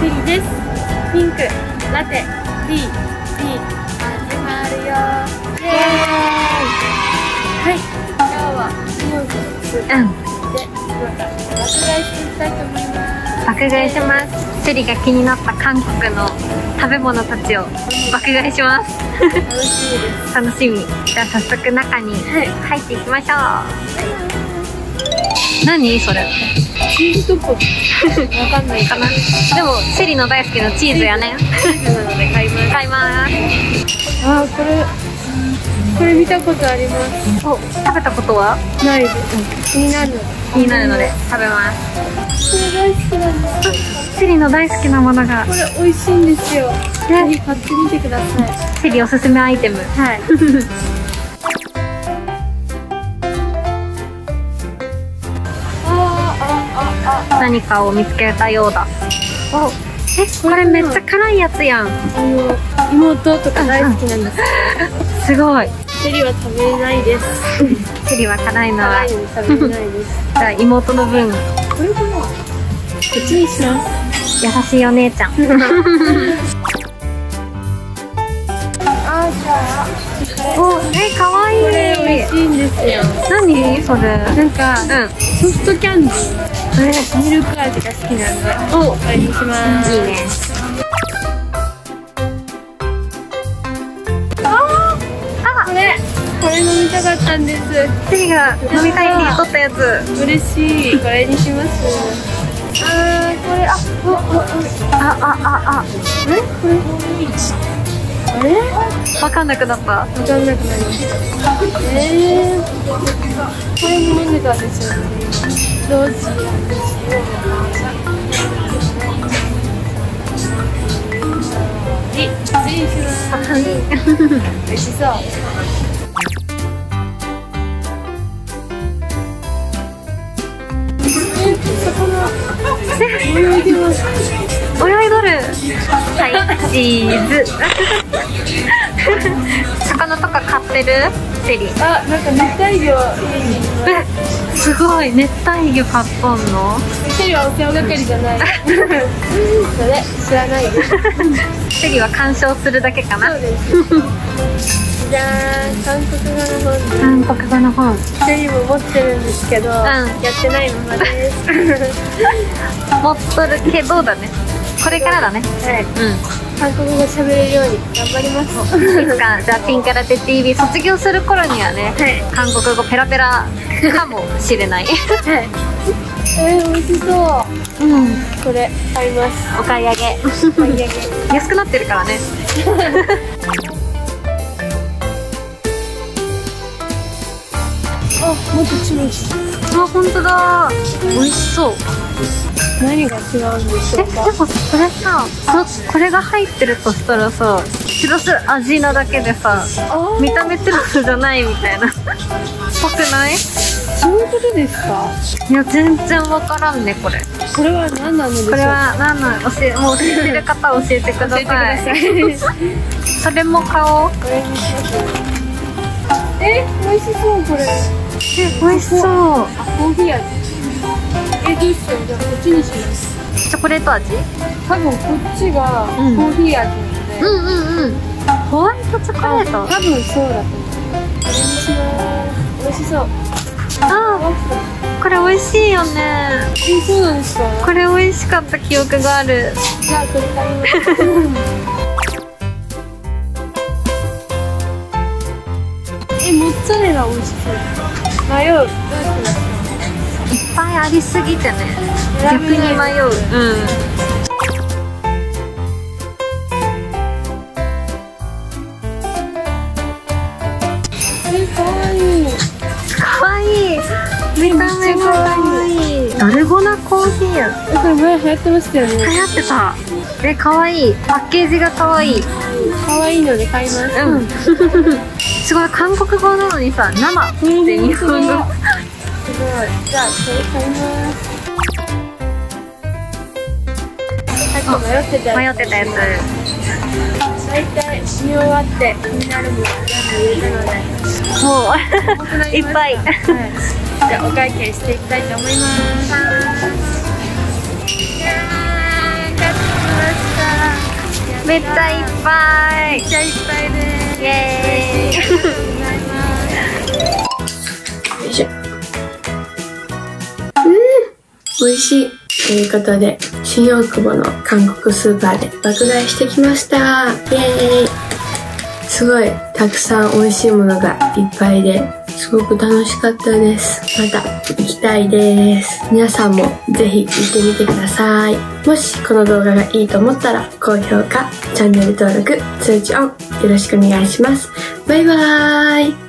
リです。ピンク、ラテ、ティー、始まるよ。イエーイ。はい、今日は新大久保で、今から爆買いしていきたいと思います。 爆買いします。セリが気になった韓国の食べ物たちを爆買いします。 楽しみです。 楽しみ。じゃあ早速中に入っていきましょう。何それ？ チーズトッポギ。わかんないかな。 でもセリの大好きなチーズやね。 チーズなので買います。 買います。 あー、これ見たことあります。 お、食べたことはないです。気になるので食べます。 これ大好きなんです。 セリの大好きなものが。 これ美味しいんですよ。ぜひ買ってみてください。 セリおすすめアイテム。 はい。 何かを見つけたようだ。お、これめっちゃ辛いやつやん。 妹とか大好きなんです。 すごい。 セリは食べれないです。 セリは辛いのは。 辛いので食べれないです。 じゃあ妹の分。 これかな。こっちにします。 優しいお姉ちゃん。お、かわいい。 これ美味しいんですよ。 何それ？ なんか、ソフトキャンディー。ミルク味が好きなんで。これにします。 いいね。 これ飲みたかったんです。 セリが飲みたいって取ったやつ。 嬉しい。これにします。これ、これわかんなくなった。 わかんなくなりました。これも飲んでたんですよね。どうしよう。次にします。美味しそう。泳いでます。 泳いどる。はい、チーズ。魚とか買ってる？セリ。 あ、なんか熱帯魚家にいます。 すごい、熱帯魚買っとんの？ セリはお世話係じゃない。それ知らないです。 セリは鑑賞するだけかな。 そうです。じゃーん、韓国語の本です。 韓国語の本。 セリも持ってるんですけど、やってないままです。 持っとるけどだね。これからだね。 はい。韓国語喋れるように頑張ります。 いつかじゃあピンカラテ TV 卒業する頃にはね、韓国語ペラペラかもしれない。 はい。美味しそう。これ買います。 お買い上げ。安くなってるからね。 もっとチムチ。 あ、本当だ。美味しそう。 何が違うんでしょうか。 でもこれさ、これが入ってるとしたらさ、チュロス味なだけでさ、見た目チュロスじゃないみたいな。ぽくない？ そういうことですか？ いや、全然わからんね、これ。 これは何なのでしょうか。 これは何なの？もう教えてる方教えてください。それも買おう。 これにします。美味しそう、これ。 美味しそう。 コーヒー味。どうしよう。じゃあこっちにします。 チョコレート味？ 多分こっちがコーヒー味なので。 ホワイトチョコレート？ 多分そうだと思う。これにします。美味しそう。 これ美味しいよね。 そうなんですか？ これ美味しかった記憶がある。 じゃあこれ買います。モッツァレラ美味しそう。迷う。どうしますか？ いっぱいありすぎてね。逆に迷う。 かわいい。 かわいい。見た目がかわいい。ダルゴナコーヒーや。 これ前流行ってましたよね。 流行ってた。かわいい。パッケージがかわいい。 かわいいので買います。 すごい、韓国語なのにさ、生って日本語。すごい。 じゃあこれ買います。さっき迷ってたやつ。大体見終わって気になるもの全部入れたので。 もういっぱい。 じゃあお会計していきたいと思います。いやー、買ってきまめっちゃいっぱい。 めっちゃいっぱいです。 イエーイ。 ありがとうございます。 よいしょ。美味しい。ということで、新大久保の韓国スーパーで爆買いしてきました。イエーイ。すごいたくさん美味しいものがいっぱいですごく楽しかったです。また行きたいです。皆さんもぜひ行ってみてください。もしこの動画がいいと思ったら高評価、チャンネル登録、通知オンよろしくお願いします。バイバーイ。